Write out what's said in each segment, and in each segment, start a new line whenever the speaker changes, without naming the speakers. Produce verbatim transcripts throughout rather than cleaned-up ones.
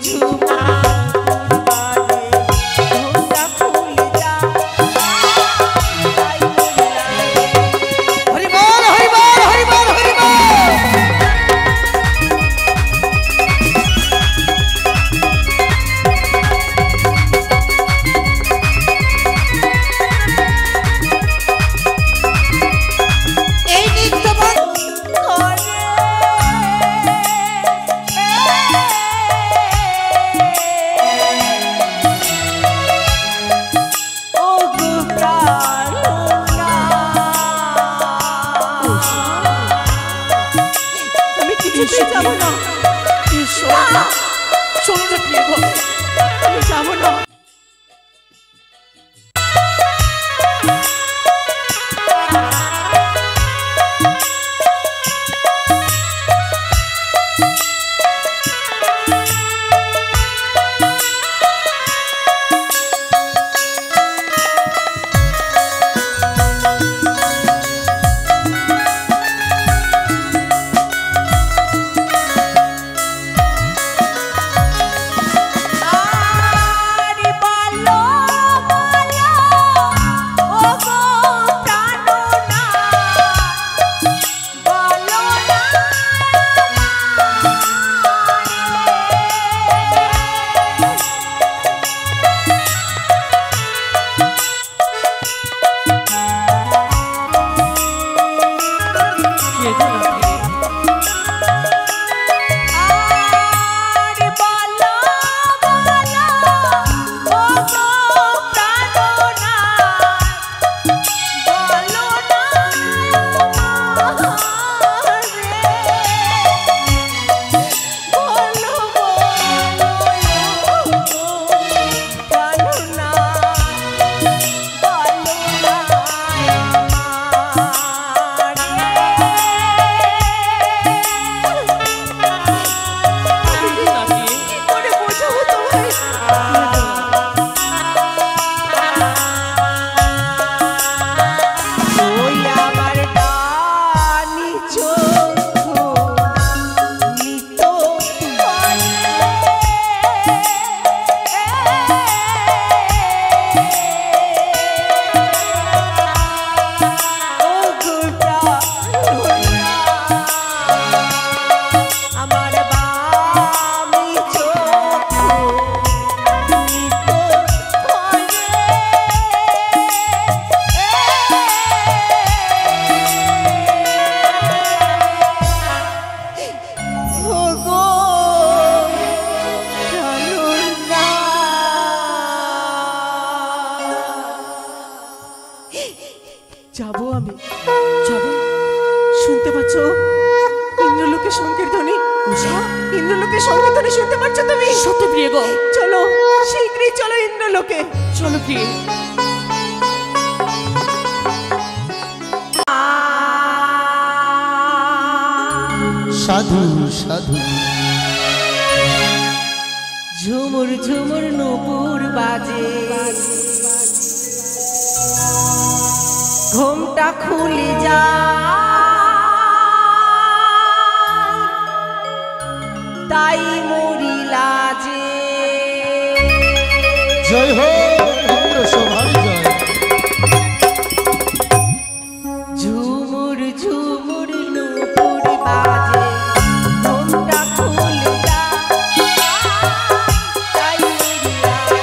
যাবো আমি যাবো। শুনতে পাচ্ছ ইন্দ্রলোকে শঙ্কের ধ্বনি? উষা, ইন্দ্রলোকে শঙ্কের ধ্বনি শুনতে পাচ্ছ তুমি?
সত্যি প্রিয় গো,
চলো শীঘ্রই চলো ইন্দ্রলোকে।
চলো প্রিয়।
সাধু সাধু
ঝুমুর ঝুমুর নূপুর বাজে, ঘুমটা খুলে যা, তাই মরি লাজে।
জয় হো ইন্দ্র শোভার জয়।
ঝুমুর ঝুমুর নূপুর বাজে, ঘুমটা খুলে যা, তাই মরি লাজে।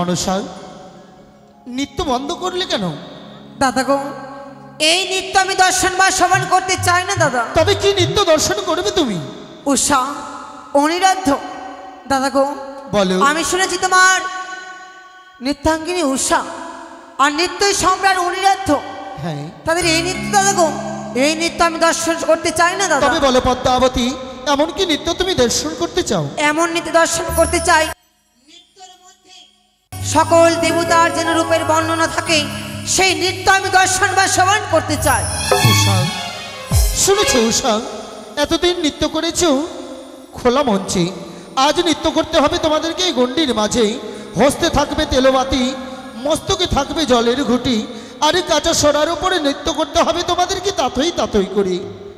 মনসা, নৃত্য বন্ধ করলে কেন?
দাদা গো, এই নৃত্য আমি দর্শন বা শ্রবণ করতে চাই না দাদা।
তবে কি নৃত্য দর্শন করবে তুমি?
উষা, অনিরুদ্ধ। দাদা গো,
বলো।
আমি শুনেছি তোমার নৃত্যাঙ্গিনী উষা আর নৃত্যই সম্রাট অনিরুদ্ধ,
হ্যাঁ,
তাদের এই নৃত্য দাদা গো, এই নৃত্য আমি দর্শন করতে চাই না দাদা।
তবে বলো পদ্মাবতী, এমন কি নৃত্য তুমি দর্শন করতে চাও?
এমন নৃত্য দর্শন করতে চাই নৃত্যের মধ্যে সকল দেবতার যেন রূপের বর্ণনা থাকে, সেই নৃত্য আমি দর্শন বা শ্রবণ করতে চাই।
উষা, শুনেছো উষা, এতদিন নৃত্য করেছো খোলা মঞ্চে, আজ নৃত্য করতে হবে তোমাদেরকে এই গণ্ডির মাঝে। হস্তে থাকবে তেলবাতি, মস্তকে থাকবে জলের ঘুঁটি, আর এই কাঁচা সরার উপরে নৃত্য করতে হবে তোমাদেরকে তাতই তাতই করে।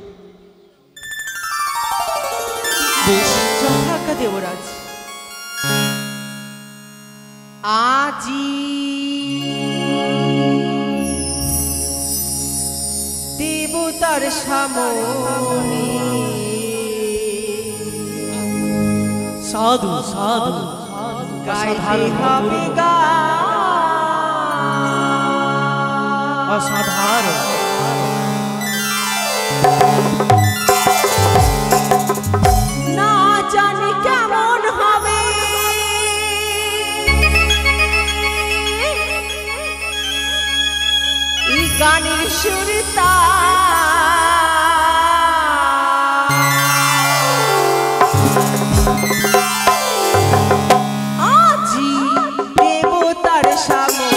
বেশ,
যথাজ্ঞা দেবরাজ। আজি দেবতার সামনে
সাধু সাধু
গাইতে হবে গান।
অসাধারণ।
না জানি কেমন হবে এই গানের সুরতা, আজি দেবতার সামনে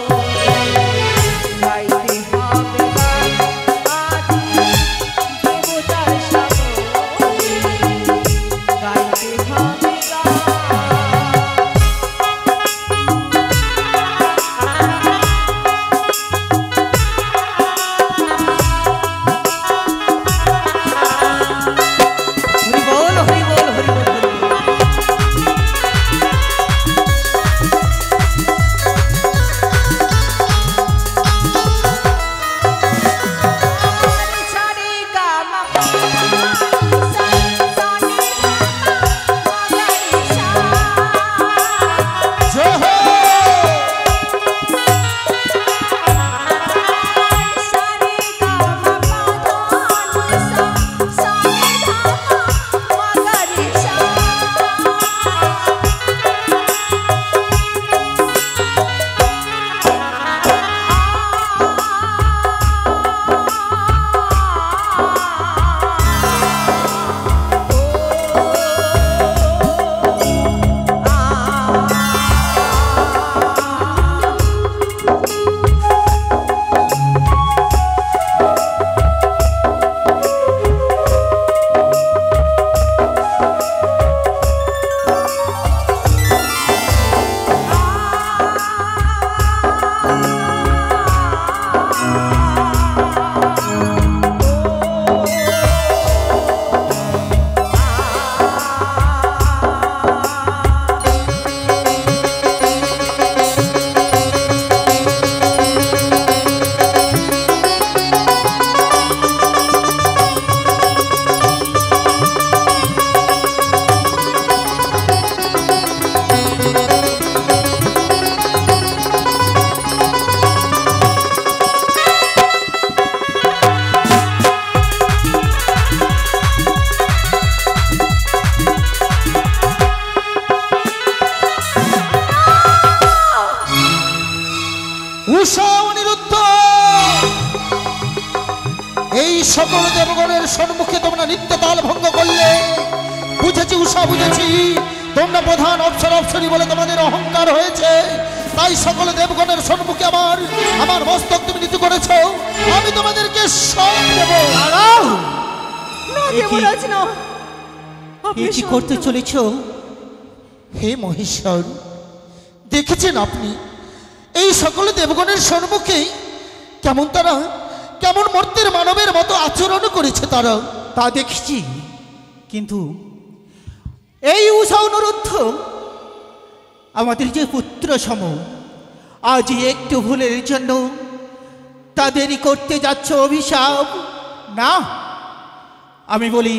গাইতে হবে গান। আজি দেবতার সামনে গাইতে হবে গান।
হরি বল হরি বল হরি বল হরি বল।
সারে গা মা পা সা সা নি ধা মা গা রে সা।
জয় হো।
সারে গা মা পা ধা নি সা সা নি ধা মা গা রে সা।
উষা, অনিরুদ্ধ, এই সকল দেবগণের সম্মুখে তোমরা নিত্য তাল ভঙ্গ করলে। বুঝেছি উষা, বুঝেছি তোমরা প্রধান অপসর অপসরী বলে তোমাদের অহংকার হয়েছে, তাই সকল দেবগণের সম্মুখে আমার আমার মস্তক তুমি নীতি করেছ। আমি তোমাদেরকে সব দেব।
দাঁড়াও,
না
এ কি-
দেবরাজ না, আপনি
এ কি
শান্ত
করতে
হন।
চলেছ?
হে মহেশ্বর, দেখেছেন আপনি এই সকল দেবগণের সম্মুখে কেমন তারা কেমন মর্তের মানবের মতো আচরণ করেছে তারা।
তা দেখছি, কিন্তু এই উষা অনুরুদ্ধ আমাদের যে পুত্র সম, আজ একটু ভুলের জন্য তাদেরই করতে যাচ্ছ অভিশাপ। না, আমি বলি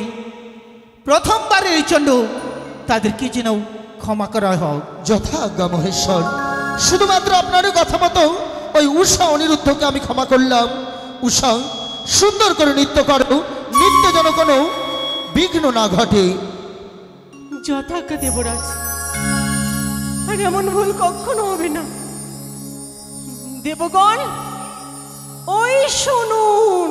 প্রথমবারের জন্য তাদেরকে যেন ক্ষমা করা হোক।
যথা আজ্ঞা মহেশ্বর, শুধুমাত্র আপনারই কথা মতো ওই উষা অনিরুদ্ধকে আমি ক্ষমা করলাম। উষা, সুন্দর করে নৃত্য করো, নৃত্য যেন কোনো বিঘ্ন না ঘটে।
যথাজ্ঞা দেবরাজ, আর এমন ভুল কখনো হবে না। দেবগণ, ওই শুনুন,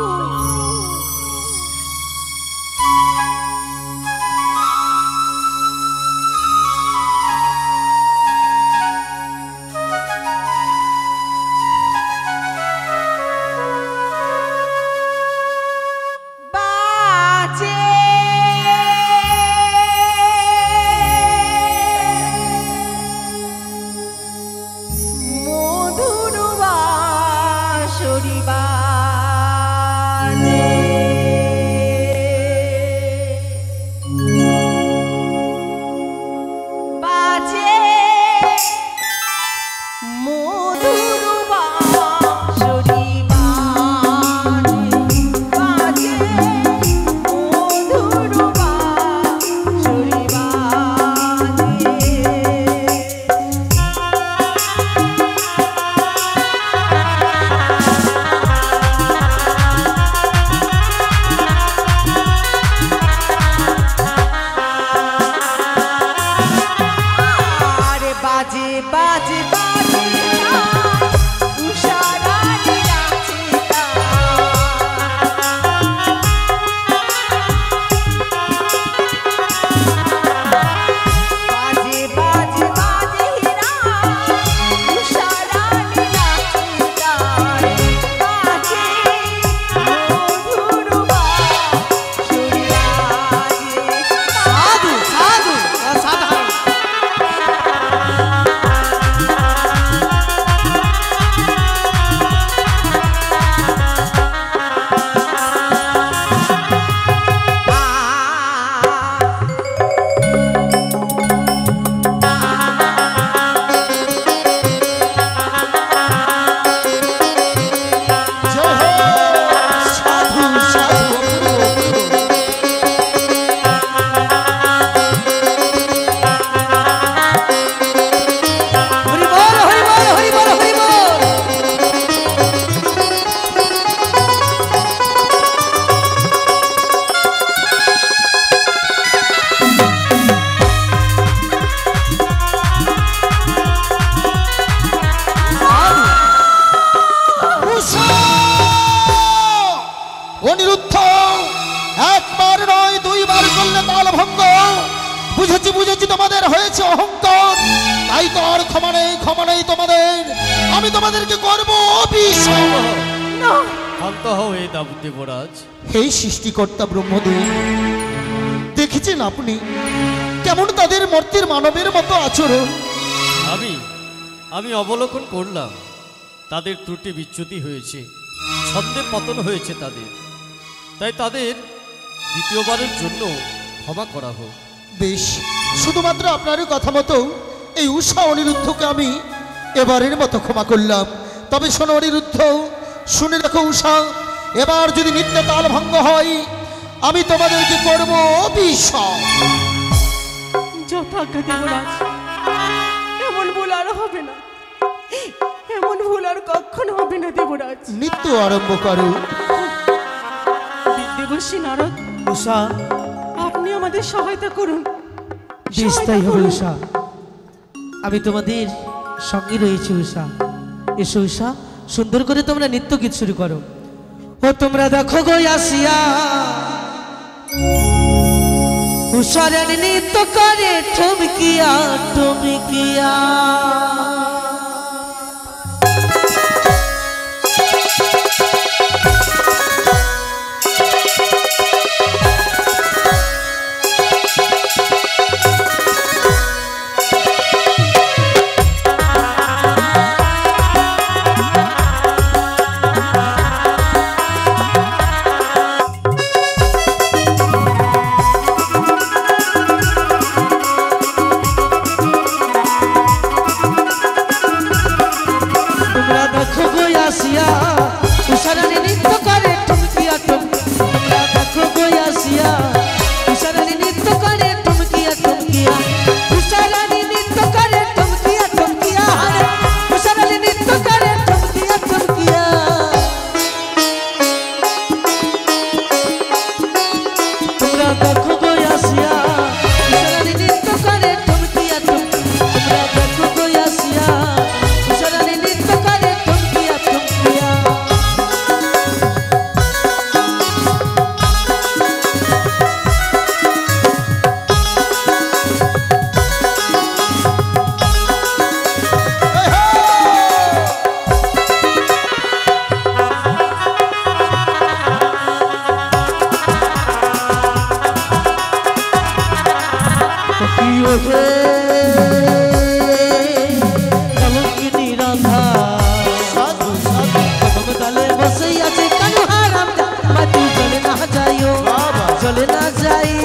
অনিরুদ্ধ, একবার নয় দুইবার করলে তাল ভঙ্গ। বুঝেছি বুঝেছি তোমাদের হয়েছে অহংকার, তাই তো আর ক্ষমা নেই, ক্ষমা নেই তোমাদের। আমি তোমাদেরকে করবো অভিশাপ।
না,
শান্ত হও হে দেবরাজ।
হে সৃষ্টিকর্তা ব্রহ্মদেব, দেখেছেন আপনি কেমন তাদের মর্তের মানবের মতো আচরণ?
আমি আমি অবলোকন করলাম, তাদের ত্রুটি বিচ্যুতি হয়েছে, ছন্দে পতন হয়েছে তাদের, তাই তাদের দ্বিতীয়বারের জন্য ক্ষমা করা হোক।
বেশ, শুধুমাত্র আপনারই কথা মতো এই উষা অনিরুদ্ধকে আমি এবারের মতো ক্ষমা করলাম। তবে শোনো অনিরুদ্ধ, শুনে রাখো উষা, এবার যদি নিত্য তাল ভঙ্গ হয় আমি তোমাদেরকে করবো অভিশাপ।
যথাজ্ঞা দেবরাজ, এমন ভুল আর হবে না, এমন ভুল আর কখনো হবে না দেবরাজ।
নৃত্য আরম্ভ করো।
দেবর্ষি নারদ,
উষা,
আপনি আমাদের সহায়তা করুন।
বেশ
সহায়তা
তাই হবে
করুন।
উষা, আমি তোমাদের সঙ্গে রয়েছি উষা। এসো উষা, সুন্দর করে তোমরা নৃত্য গীত শুরু করো। ও তোমরা দেখো গো আসিয়া উষারের নৃত্য করে ঠমকিয়া ঠমকিয়া।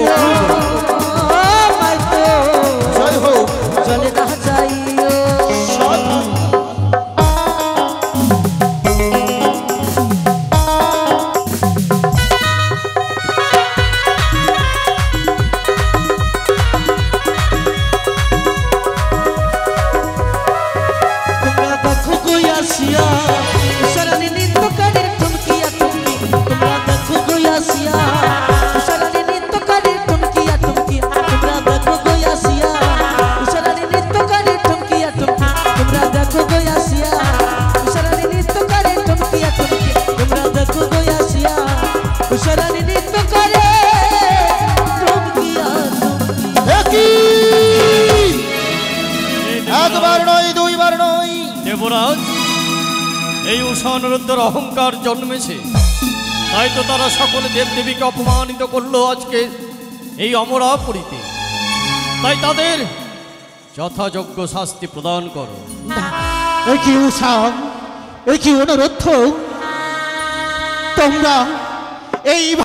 মাইতো
জয় হোক
চলে না যাইও তোমরা দেখো গো আসিয়া উষারানী নৃত্যকারীর টুমকিয়া টুমকি তোমরা দেখো গো আসিয়া উষারানী নৃত্যকারীর টুমকিয়া টুমকি তোমরা দেখো গো আসিয়া উষারানী নৃত্যকারীর টুমকিয়া টুমকি তোমরা দেখো গো আসিয়া উষারানী নৃত্যকারীর টুমকিয়া টুমকি তোমরা দেখো গো আসিয়া উষারানী নৃত্যকারীর টুমকিয়া টুমকি
একই একবার নয় দুইবার নয়
দেবরাজ, এই উষা অনিরুদ্ধের অহংকার জন্মেছে, তাই তো তারা সকলে দেবদেবীকে অপমানিত করলো আজকে এই অমরাপুরীতে। তাই তাদের যথাযোগ্য শাস্তি প্রদান করো।
এ কি উষা, এ কি অনুরোধ, তোমরা এই